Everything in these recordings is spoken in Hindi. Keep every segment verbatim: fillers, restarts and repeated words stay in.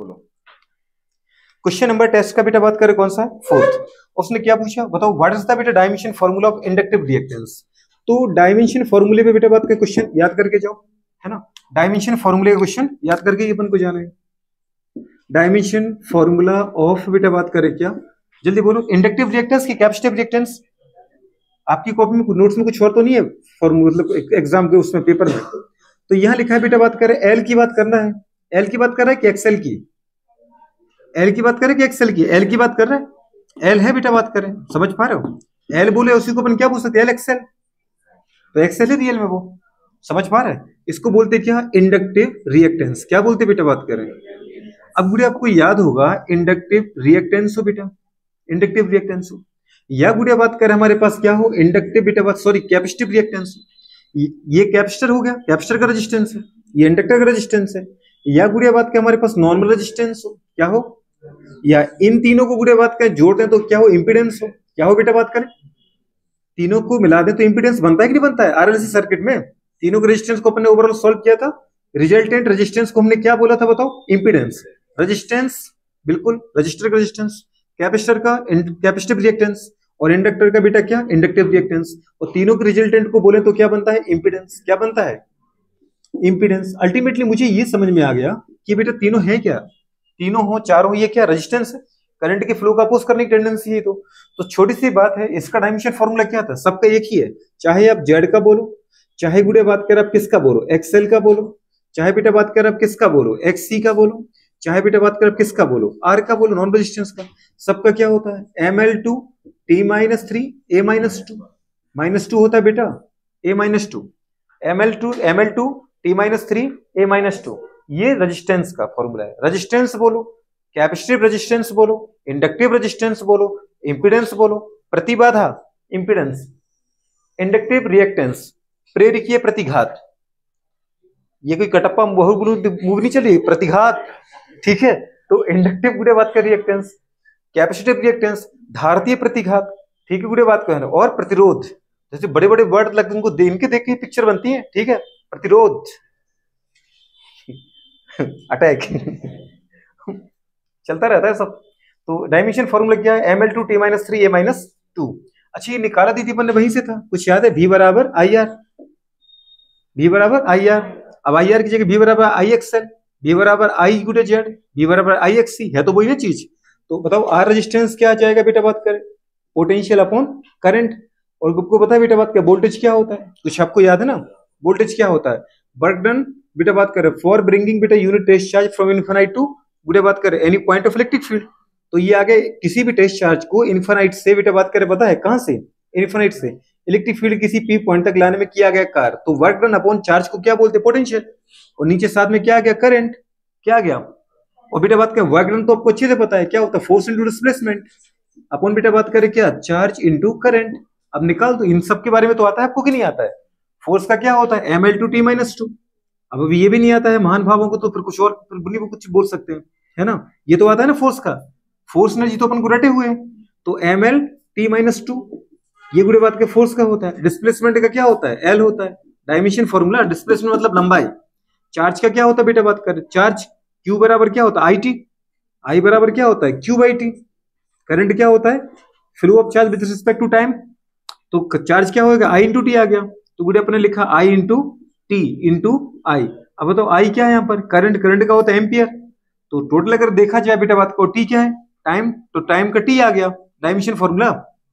बोलो क्वेश्चन नंबर टेस्ट का बेटा बात करें कौन सा है, फोर्थ। उसने क्या पूछा बताओ, व्हाट इज द बेटा dimension formula of inductive reactance. तो डायमेंशन फार्मूले पे बेटा बात कर क्वेश्चन याद करके जाओ, है ना। डायमेंशन फार्मूले का क्वेश्चन याद करके अपन को जाना है। डायमेंशन फार्मूला ऑफ बेटा बात करें क्या, जल्दी बोलो। इंडक्टिव रिएक्टेंस की कैपेसिटिव रिएक्टेंस। आपकी कॉपी में नोट्स में कुछ और तो नहीं है फॉर्मूला, मतलब एग्जाम के उसमें पेपर में। तो यहां लिखा है बेटा बात करें एल की बात करना है। एल की बात कर रहा है कि एक्सएल की, एल की बात करें कि एक्सएल की, एल की बात कर रहे हैं, एल है बेटा बात करें, समझ पा रहे हो। एल बोले उसी को अपन क्या पूछ सकते हैं, एल एक्सएल, तो एक्सएल है रियल में वो, समझ पा रहे हैं। इसको बोलते क्या, इंडक्टिव रिएक्टेंस। क्या बोलते बेटा बात करें। अब गुड़े आपको याद होगा इंडक्टिव रिएक्टेंस हो बेटा, इंडक्टिव रिएक्टेंस हो, या गुड़िया बात करें हमारे पास क्या हो, इंडक्टिव बेटा बात सॉरी कैपेसिटिव रिएक्टेंस। ये कैपेसिटर हो गया, कैपेसिटर का रेजिस्टेंस है, ये इंडक्टर का रेजिस्टेंस है। या गुड़िया बात के हमारे पास नॉर्मल रेजिस्टेंस हो, क्या हो, या इन तीनों को गुड़िया बात करें जोड़ते हैं तो क्या हो, इंपीडेंस हो। क्या हो बेटा बात करें, तीनों को मिला दें तो इंपीडेंस बनता है कि नहीं बनता है। आरएलसी सर्किट में तीनों के रेजिस्टेंस को अपने ओवरऑल सॉल्व किया था, रिजल्टेंट रेजिस्टेंस को हमने क्या बोला था बताओ, इंपीडेंस। रेजिस्टेंस बिल्कुल रजिस्टर का रेजिस्टेंस, कैपेसिटर का कैपेसिटिव रिएक्टेंस, और इंडक्टर का बेटा क्या, इंडक्टिव रिएक्टेंस। और तीनों के रिजल्टेंट को बोले तो क्या बनता है, इंपीडेंस। क्या बनता है, इंपीडेंस। अल्टीमेटली मुझे ये समझ में आ गया कि बेटा तीनों है क्या, तीनों हो चारों ये क्या, रेजिस्टेंस है, करंट के फ्लो का अपोज करने की टेंडेंसी है। तो तो छोटी सी बात है, इसका डायमेंशन फॉर्मूला क्या था, सबका एक ही है। चाहे आप जेड का बोलो, चाहे गुड़े बात कर आप किसका बोलो, एक्सएल का बोलो, चाहे बेटा बात कर आप किसका बोलो, एक्ससी का बोलो, चाहे बेटा बात कर आप किसका बोलो, आर का बोलो, नॉन रेजिस्टेंस का। सबका क्या होता है, M L two T minus three A minus two, minus two होता है बेटा A minus two, M L two M L two T minus three A minus two. ये रेजिस्टेंस का फॉर्मूला है। रेजिस्टेंस बोलो, कैपेसिटिव रेजिस्टेंस बोलो, इंडक्टिव रेजिस्टेंस बोलो, इंपीडेंस बोलो, प्रतिबाधा इंपीडेंस, इंडक्टिव रिएक्टेंस, प्रेरकीय प्रतिघात। ये कोई कटप्पा मूवी नहीं चली, प्रतिघात, ठीक है। तो इंडक्टिव गुड़े बात कर रिएक्टेंस, कैपेसिटिव रिएक्टेंस, धारतीय प्रतिघात, ठीक है गुड़े बात कर, और प्रतिरोध। जैसे बड़े बड़े वर्ड लगते हैं उनको इनके देख के पिक्चर बनती है, ठीक है। प्रतिरोध, अटैक चलता रहता है सब। तो डायमेंशन फॉर्मूला क्या है, M L two T minus three A minus two. अच्छा ये निकाला दीदी अपन ने वहीं से था, कुछ याद है, भी बराबर आई आर, भी बराबर आई आर। अब आई आर की जगह भी बराबर आई एक्सएल, भी बराबर आई गुटे जेड, भी बराबर आई एक्ससी, है तो वही ना चीज। तो बताओ आर रेजिस्टेंस क्या आ जाएगा बेटा बात करें, पोटेंशियल अपॉन करंट। और आपको पता है बेटा बात क्या, वोल्टेज क्या होता है, कुछ आपको याद है ना, वोल्टेज क्या होता है, वर्क डन बेटा बात करें फॉर ब्रिंगिंग बेटा unit test charge from infinite to बेटा बात करें any point of electric field. तो ये आगे किसी भी टेस्ट चार्ज को इनफिनाइट से बेटा बात करें पता है कहां से, इनफिनाइट से इलेक्ट्रिक फील्ड किसी पी पॉइंट तक लाने में किया गया कार्य। तो वर्क डन अपॉन चार्ज को क्या बोलते हैं, पोटेंशियल। और नीचे साथ में क्या आ गया, करंट, क्या आ गया। और बेटा बात करें वर्क डन तो आपको अच्छे से पता है क्या होता है, फोर्स इनटू डिस्प्लेसमेंट अपॉन बेटा बात करें क्या, चार्ज इनटू करंट। अब निकाल दो, इन सब के बारे में तो आता है आपको कि नहीं आता है। फोर्स का क्या होता है, M L two T minus two. अब अभी ये भी नहीं आता है महान भावों को, तो फिर कुछ और फिर कुछ बोल सकते हैं, है ना। ये तो आता है ना फोर्स का, फोर्स एनर्जी तो अपन को रटे हुए हैं। तो M L T minus two ये गुड़े बात के फोर्स का होता है। डिस्प्लेसमेंट का क्या होता है, एल होता है। डायमेंशन फॉर्मूला, डिस्प्लेसमेंट मतलब लंबाई। चार्ज का क्या होता है बेटा बात करें, चार्ज क्यू बराबर क्या होता है, आई टी, आई बराबर क्या होता है, क्यू बाई टी। करंट क्या होता है, flow of charge with respect to time. तो चार्ज क्या होगा, आई इंटू टी आ गया। तो गुड़े अपने लिखा I into T into I. अब बताओ आई क्या है यहाँ पर, करंट, करंट का होता है एम्पियर। तो टोटल अगर देखा जाए बेटा बात को, टी क्या है, टाइम, तो टाइम का टी आ गया डायमेंशन फॉर्मूला।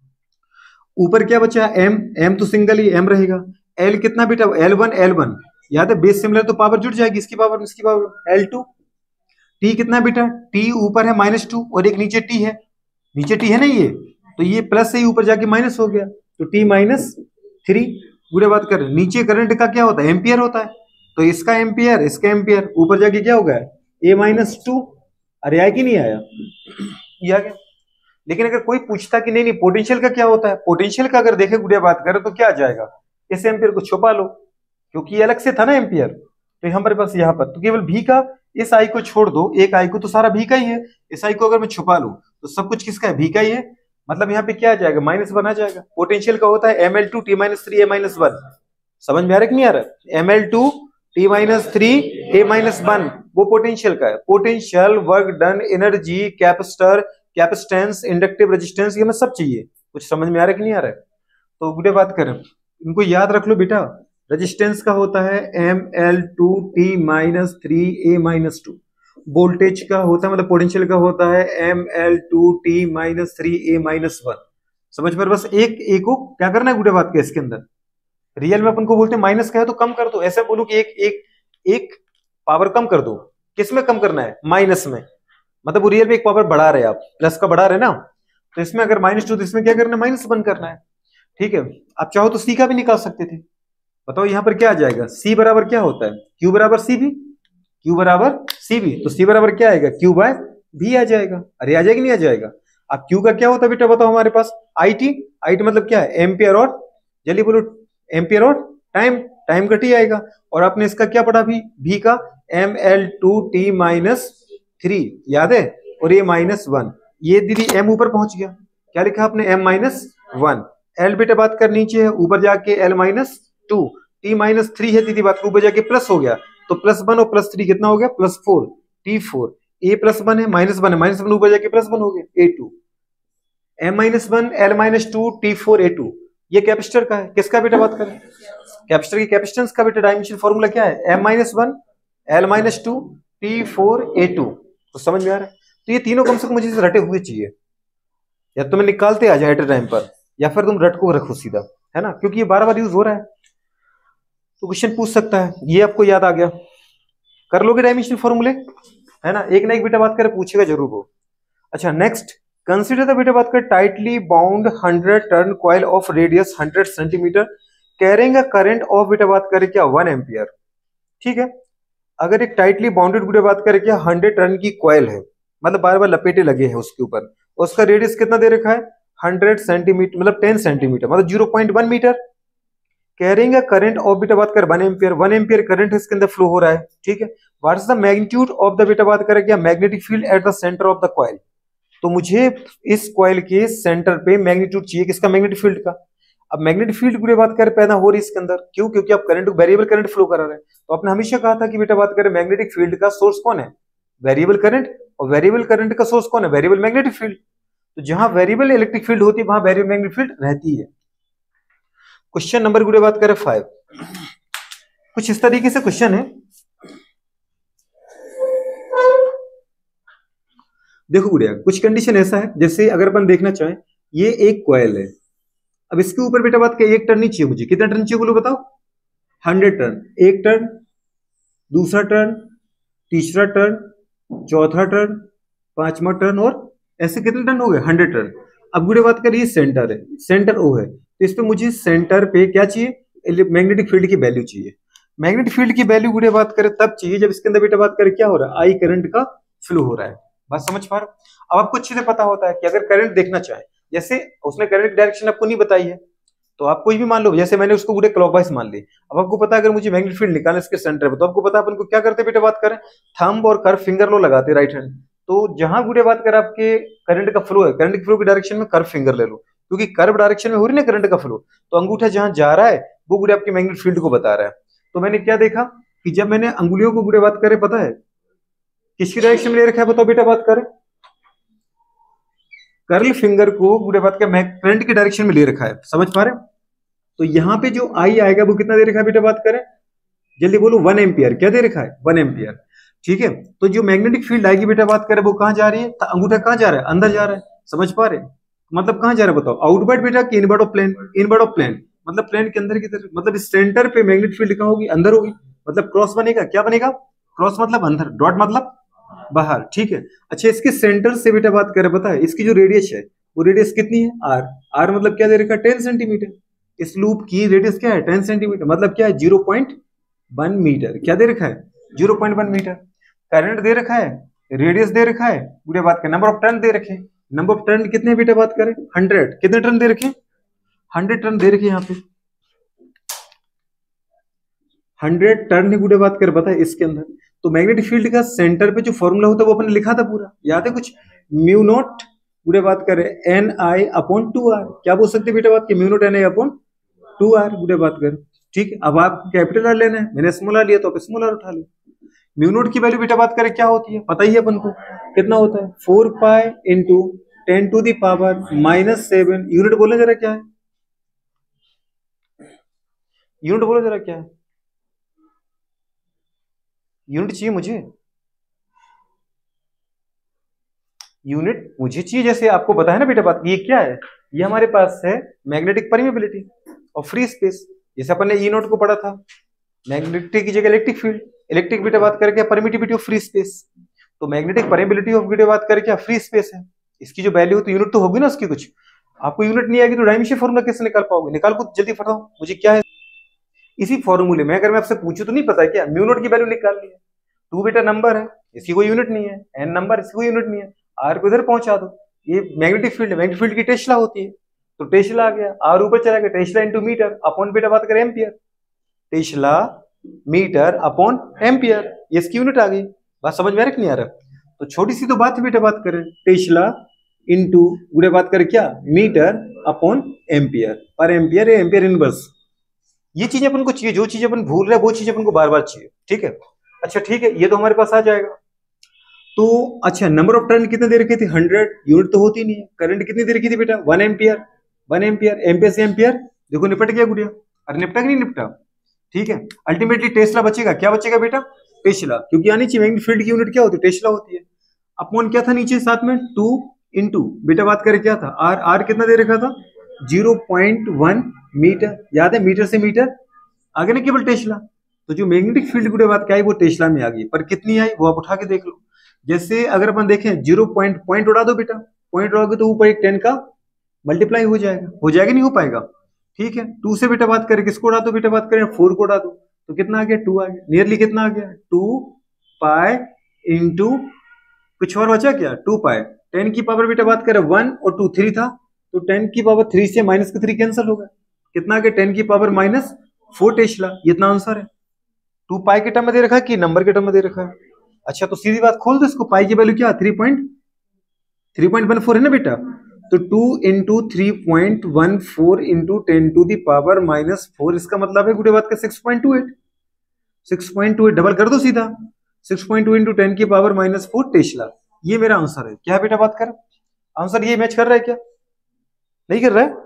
ऊपर क्या बचा, एम, एम तो सिंगल ही एम रहेगा। एल कितना बेटा, एल वन, एल वन याद है, बेस सिमिलर तो पावर जुड़ जाएगी, इसकी पावर इसकी पावर, एल टू। टी कितना बेटा, टी ऊपर है माइनस टू और एक नीचे टी है, नीचे टी है ना ये, तो ये प्लस से ही ऊपर जाके माइनस हो गया, तो टी माइनस थ्री। बुरे बात कर, नीचे करंट का क्या होता है, एम्पियर होता है। तो इसका एम्पियर, इसका एम्पियर, ऊपर जाके क्या होगा, ए माइनस टू। अरे आया कि नहीं आया, ये आ गया। लेकिन अगर कोई पूछता कि नहीं नहीं पोटेंशियल का क्या होता है, पोटेंशियल का अगर देखे गुड़िया बात करें तो क्या आ जाएगा, इस एम्पियर को छुपा लो क्योंकि ये अलग से था ना एम्पियर, तो हमारे पास यहाँ पर तो केवल भी का, इस आई को छोड़ दो, एक आई को, तो सारा भी का ही है। इस आई को अगर मैं छुपा लूं तो सब कुछ किसका है, भी का ही है। मतलब यहाँ पे क्या आ जाएगा, माइनस वन आ जाएगा। पोटेंशियल का होता है M L two T minus three A minus one. समझ में आ रहा है कि नहीं आ रहा है, M L two T minus three A minus one वो पोटेंशियल का है। Potential, work done, energy, capacitor, capacitance, inductive resistance, ये हमें सब चाहिए। कुछ समझ में आ रहा है कि नहीं आ रहा है? तो गुडे बात करें, इनको याद रख लो बेटा। रेजिस्टेंस का होता है M L two T minus three A minus two. Voltage का होता है मतलब पोटेंशियल का होता है M L two T minus three A minus one. समझ पर बस एक एक को क्या करना है गुडे बात के इसके अंदर। रियल में अपन को बोलते हैं माइनस का है तो कम कर दो, ऐसा बोलो कि एक एक एक पावर कम कर दो। किस में कम करना है? माइनस में। मतलब वो रियल में एक पावर बढ़ा रहे आप, प्लस का बढ़ा रहे ना, तो इसमें अगर माइनस टू तो इसमें क्या करना है? माइनस वन करना है। ठीक है, आप चाहो तो सी का भी निकाल सकते थे। बताओ यहां पर क्या आ जाएगा? सी बराबर क्या होता है? क्यू बराबर सी भी। क्यू बराबर सी भी, तो सी बराबर क्या आएगा? क्यू बाय भी आ जाएगा। अरे आ जाएगा नहीं आ जाएगा? अब क्यू का क्या होता है बेटा बताओ हमारे पास? I T. आई टी मतलब क्या है? एम्पियर और, जल्दी बोलो, एम्पियर और टाइम। टाइम का टी आएगा। और आपने इसका क्या पढ़ा भी? भी का M L two T minus three, याद है? और ये माइनस वन। ये दीदी एम ऊपर पहुंच गया, क्या लिखा आपने? M minus one. एल बेटा बात कर नीचे है, ऊपर जाके L minus two. T minus three है दीदी बात, ऊपर जाके प्लस हो गया, तो प्लस वन और प्लस थ्री कितना हो गया? Plus four. T four. A plus one है, माइनस वन है, माइनस वन ऊपर जाके प्लस वन हो गया, A two. M minus one, L minus two, T four, A two. ये कैपेसिटर का है। किसका बेटा बात करें? कैपेसिटर की कैपेसिटेंस का बेटा डायमेंशन फॉर्मूला क्या है? M minus one, L minus two, T four, A two. तो समझ में आ रहा है? तो ये तीनों कम से कम मुझे रटे हुए चाहिए, या तुम्हें निकालते आ जाए एट टाइम पर, या फिर तुम रट को रखो सीधा, है ना, क्योंकि ये बार बार यूज हो रहा है तो क्वेश्चन पूछ सकता है। ये आपको याद आ गया, कर लोगे डायमेंशन फॉर्मूले, है ना? एक ना एक बेटा बात करे पूछेगा जरूर वो। अच्छा नेक्स्ट, कंसीडर द बेटा बात कर tightly bound hundred turn coil of radius hundred centimetre carrying a current of बेटा बात करे क्या? One ampere. ठीक है, अगर एक टाइटली बाउंडेड बेटा बात करे क्या? हंड्रेड टर्न की कॉइल है, मतलब बार बार लपेटे लगे हैं उसके ऊपर, उसका रेडियस कितना दे रखा है? हंड्रेड सेंटीमीटर, मतलब टेन सेंटीमीटर, मतलब zero point one metre. Carrying a current of बेटा बात कर one ampere, one ampere current इसके अंदर फ्लो हो रहा है। ठीक है, what is the magnitude of the बेटा बात करें क्या? Magnetic field at the centre of the coil. तो मुझे इस कॉइल के सेंटर पे मैग्नीट्यूड चाहिए, किसका? मैग्नेटिक फील्ड का। अब मैग्नेटिक फील्ड की बात करें पैदा हो रही है इसके अंदर, क्यों? क्योंकि आप करंट, वेरिएबल करंट फ्लो करा रहे हैं। तो आपने हमेशा कहा था कि बेटा बात करें मैग्नेटिक फील्ड का सोर्स कौन है? Variable current. और वेरिएबल करंट का सोर्स कौन है? Variable magnetic field. तो जहां वेरिएबल इलेक्ट्रिक फील्ड होती है वहां वेरिएबल मैग्नेटिक फील्ड रहती है। क्वेश्चन नंबर की बात करें फाइव, कुछ इस तरीके से क्वेश्चन है। देखो गुड़िया, कुछ कंडीशन ऐसा है, जैसे अगर अपन देखना चाहें, ये एक कॉइल है, अब इसके ऊपर बेटा बात क्या? एक टर्न नहीं चाहिए मुझे। कितना टर्न चाहिए बोलो बताओ? Hundred turn. एक टर्न, दूसरा टर्न, तीसरा टर्न, चौथा टर्न, पांचवा टर्न, और ऐसे कितने टर्न हो गए? Hundred turn. अब गुड़े बात करिए सेंटर है, सेंटर ओ है, तो इस पे मुझे सेंटर पे क्या चाहिए? मैग्नेटिक फील्ड की वैल्यू चाहिए। मैग्नेटिक फील्ड की वैल्यू गुड़े बात करें तब चाहिए जब इसके अंदर बेटा बात करें क्या हो रहा है? आई करंट का फ्लो हो रहा है। बात समझ पा रहे हो? अब आपको अच्छे से पता होता है कि अगर करंट देखना चाहे, जैसे उसने करंट की डायरेक्शन आपको नहीं बताई है, तो आप कोई भी मान लो, जैसे मैंने उसको पूरे क्लॉकवाइज मान ली। अब आपको पता है अगर मुझे मैग्नेटिक फील्ड निकालना इसके सेंटर पे, तो आपको पता है अपन को क्या करते बेटा बात करें? थंब और कर्व फिंगर लो लगाते राइट हैंड। तो जहां गुड़े बात करें आपके करंट का फ्लो है, करंट के फ्लो की डायरेक्शन में कर्व फिंगर ले लो, क्योंकि कर्व डायरेक्शन में हो रही ना करंट का फ्लो, तो अंगूठा जहां जा रहा है वो गुड़े आपके मैग्नेटिक फील्ड को बता रहा है। तो मैंने क्या देखा कि जब मैंने अंगुलियों को गुड़े बात करें, पता है किसकी डायरेक्शन में ले रखा है? बताओ बेटा बात करें, कर्ल फिंगर को गुड़े बात का करंट की डायरेक्शन में ले रखा है। समझ पा रहे? तो यहाँ पे जो आई आएगा वो कितना दे रखा है बेटा बात करें? जल्दी बोलो, वन एम्पियर। क्या दे रखा है? One ampere. ठीक है, तो जो मैग्नेटिक फील्ड आएगी बेटा बात करें वो कहां जा रही है? अंगूठा कहां जा रहा है? अंदर जा रहा है। समझ पा रहे? मतलब कहां जा रहा है बताओ? आउटवर्ड बेटा कि inward of plane? Inward of plane, मतलब प्लेन के अंदर की तरफ, मतलब इस सेंटर पे मैग्नेटिक फील्ड कहां होगी? अंदर होगी। मतलब क्रॉस बनेगा। क्या बनेगा? क्रॉस मतलब अंदर, डॉट मतलब बाहर। ठीक है, अच्छा इसके सेंटर से बेटा बात करें, पता है इसकी जो रेडियस है वो रेडियस कितनी है? आर। आर मतलब क्या दे रखा है? Ten centimetre. इस लूप की रेडियस क्या है? टेन सेंटीमीटर, मतलब क्या है? Zero point one metre. क्या दे रखा है? Zero point one metre. Current दे रखा है, रेडियस दे रखा है, पूरे बात का नंबर ऑफ टर्न दे रखे। नंबर ऑफ टर्न कितने बेटा बात करें? हंड्रेड। कितने टर्न दे रखे? हंड्रेड टर्न दे रखे यहाँ पे। हंड्रेड टर्न ही गुड़े बात कर पता है इसके अंदर। तो मैग्नेटिक फील्ड का सेंटर पे जो फॉर्मूला होता है वो अपने लिखा था पूरा, याद है कुछ? म्यू नॉट गुड़े बात करें N I upon two R. क्या बोल सकते बेटा बात की? Mu naught N I upon two R गुड़े बात कर। ठीक, अब आप कैपिटल आर लेना है, मैंने स्मॉल आर लिया तो आप स्मॉल आर उठा लो। म्यू नोट की वैल्यू बेटा बात करें क्या होती है, पता ही है अपन को कितना होता है, four pi into ten to the power minus seven. Unit बोले जरा क्या है, यूनिट बोलो जरा क्या है, यूनिट चाहिए मुझे, यूनिट मुझे चाहिए। जैसे आपको बताया ना बेटा बात, ये क्या है, ये हमारे पास है मैग्नेटिक परमेबिलिटी और फ्री स्पेस। जैसे अपन ने ई नोट को पढ़ा था, मैग्नेटिक की जगह इलेक्ट्रिक फील्ड, इलेक्ट्रिक बेटा बात करके परमिटिविटी ऑफ फ्री स्पेस, तो मैग्नेटिक परमेबिलिटी ऑफ बेटा बात करके फ्री स्पेस है। इसकी जो वैल्यू तो यूनिट तो होगी ना उसकी कुछ, आपको यूनिट नहीं आएगी तो डायमेंशन फॉर्मूला कैसे निकाल पाओगे, निकाल को जल्दी फटाओ मुझे क्या है। इसी फॉर्मूले में अगर मैं आपसे पूछूं तो नहीं पता क्या, म्यू नोट की वैल्यू निकाल ली है, टू बेटा नंबर है इसकी कोई यूनिट नहीं है, एन नंबर इसकी कोई यूनिट नहीं है, आर को इधर पहुंचा दो, ये मैग्नेटिक फील्ड है, मैग्नेटिक फील्ड की टेस्ला होती है, तो टेस्ला आ गया, आर ऊपर चला गया, टेस्ला इंटू मीटर अपॉन बेटा बात करें ampere, tesla metre upon ampere, ये इसकी यूनिट आ गई। बात समझ में आ रहा कि नहीं आ रहा, तो छोटी सी तो बात है बेटा बात करें, टेस्ला इंटू गुड़े बात करें क्या, metre upon ampere, per ampere है एम्पियर इनवर्स, ये चीज अपन को चाहिए, जो चीज अपन भूल रहे हैं वो चीज अपन को बार बार चाहिए, ठीक है। अच्छा ठीक है, ये तो हमारे पास आ जाएगा। तो अच्छा नंबर ऑफ टर्न कितने दे रखे थे, हंड्रेड, यूनिट तो होती नहीं है। करंट कितनी दे रखी थी बेटा, one ampere, one ampere, ampere से एम्पियर देखो निपट गया गुड़िया, अरे निपटा कि नहीं निपटा, ठीक है। अल्टीमेटली टेस्ला बचेगा, क्या बचेगा बेटा, टेस्ला, क्योंकि आनी चाहिए मैग्नेटिक फील्ड की यूनिट क्या होती है, टेस्ला होती है। अपॉन क्या था नीचे साथ में, टू इंटू बेटा बात करें क्या था, आर, आर कितना दे रखा था, जीरो पॉइंट वन मीटर, याद है मीटर से मीटर आगे ना केवल टेस्ला, तो जो मैग्नेटिक फील्ड की बात क्या आई वो टेस्ला में आ गई, पर कितनी आई वो आप उठा के देख लो। जैसे अगर अपन देखें जीरो पॉइंट पॉइंट उड़ा दो बेटा, पॉइंट उड़ाओगे तो ऊपर एक टेन का मल्टीप्लाई हो जाएगा, हो जाएगा नहीं हो पाएगा, ठीक है। टू से बेटा बात करें किसको उड़ा दो, बेटा बात करें फोर को उड़ा दो, तो कितना आ गया, टू आ गया, नियरली कितना आ गया, टू पाई इंटू कुछ और बचा क्या, टू पाई, टेन की पावर बेटा बात करें वन और टू थ्री था, तो टेन की पावर थ्री से माइनस का थ्री कैंसिल होगा, कितना आ गया, टेन की पावर माइनस फोर टेस्ला, ये इतना आंसर है। टू पाई के टर्म में दे रखा है कि नंबर के टर्म में दे रखा है, अच्छा तो सीधी बात खोल दो इसको, पाई की वैल्यू क्या, three point three point one four है ना बेटा, तो two into three point one four into ten to the power minus four, इसका मतलब है गुड़े बात का six point two eight, six point two eight double कर दो सीधा, six point two into ten की पावर माइनस फोर टेस्ला, ये मेरा आंसर है। क्या बेटा बात कर, आंसर ये मैच कर रहा है क्या, नहीं कर रहा है,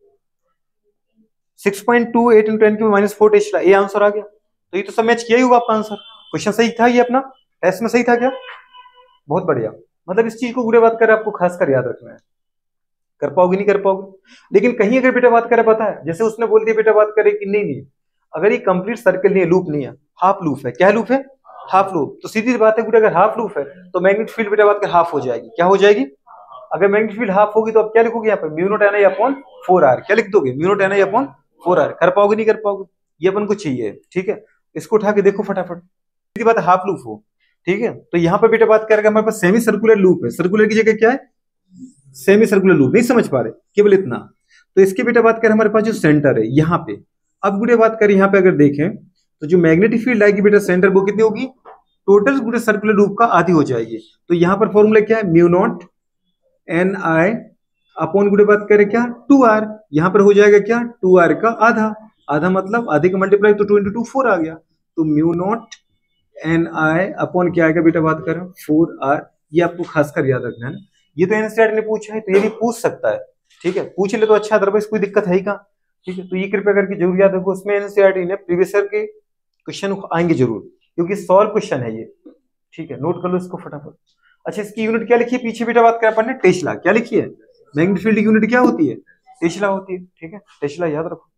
six point two eight into ten की माइनस फोर टेस्ला, ये आंसर आ गया, तो ये तो सब मैच किया ही होगा आपका आंसर, क्वेश्चन सही था ये अपना, टेस्ट में सही था क्या, बहुत बढ़िया। मतलब इस चीज को गुड़े बात कर आपको खासकर याद रखना है, कर पाओगे नहीं कर पाओगे। लेकिन कहीं अगर बेटा बात करे पता है, जैसे उसने बोल दिया बेटा बात करे कि नहीं नहीं अगर ये कंप्लीट सर्कल नहीं है, लूप नहीं है, हाफ लूप है, क्या लूप है, हाफ लूप, तो सीधी बात है गुड़े अगर हाफ लूप है तो मैग्नेटिक फील्ड बेटा बात कर हाफ हो जाएगी, क्या हो जाएगी, अगर मैग्नेटिक फील्ड हाफ होगी तो आप क्या लिखोगे यहाँ पे, mu naught N I upon four R, क्या लिख दोगे, mu naught N I upon four R, कर पाओगे नहीं कर पाओगे, ये अपन को चाहिए, ठीक है। इसको उठा के देखो फटाफट, सीधी बात हाफ लूप हो, ठीक है। तो यहाँ पे बेटा बात करेगा हमारे पास सेमी सर्कुलर लूप है, सर्कुलर की जगह क्या है, सेमी सर्कुलर लूप, नहीं समझ पा रहे केवल इतना, तो इसकी बेटा बात करें हमारे पास जो सेंटर है यहाँ पे, अब गुड़े बात करें यहाँ पे अगर देखें तो जो मैग्नेटिक फील्ड आएगी बेटा सेंटर वो कितनी होगी, टोटल गुड़े सर्कुलर लूप का आधी हो जाएगी, तो यहाँ पर फॉर्मूला क्या है, mu naught N I upon गुड़े बात करें क्या, टू आर, यहाँ पर हो जाएगा क्या, टू आर का आधा, आधा मतलब आधे का मल्टीप्लाई तो टू इंटू टू फोर आ गया, तो mu naught N I upon क्या आएगा बेटा बात करें फोर आर, ये आपको खासकर याद रखना है ना, ये तो एनसीईआरटी ने पूछा है तो ये भी पूछ सकता है, ठीक है, पूछ ले तो अच्छा, अदरवाइज कोई दिक्कत है ही कहाँ, ठीक है। तो ये कृपया करके जरूर याद रखो, उसमें एनसीईआरटी ने प्रीवियस ईयर के क्वेश्चन आएंगे जरूर, क्योंकि सॉल्व क्वेश्चन है ये, ठीक है, नोट कर लो इसको फटाफट। अच्छा इसकी यूनिट क्या लिखी है पीछे बेटा बात करें अपन ने, टेस्ला, क्या लिखी है, मैग्नेटिक फील्ड की यूनिट क्या होती है, टेस्ला होती है, ठीक है, टेस्ला याद रखो।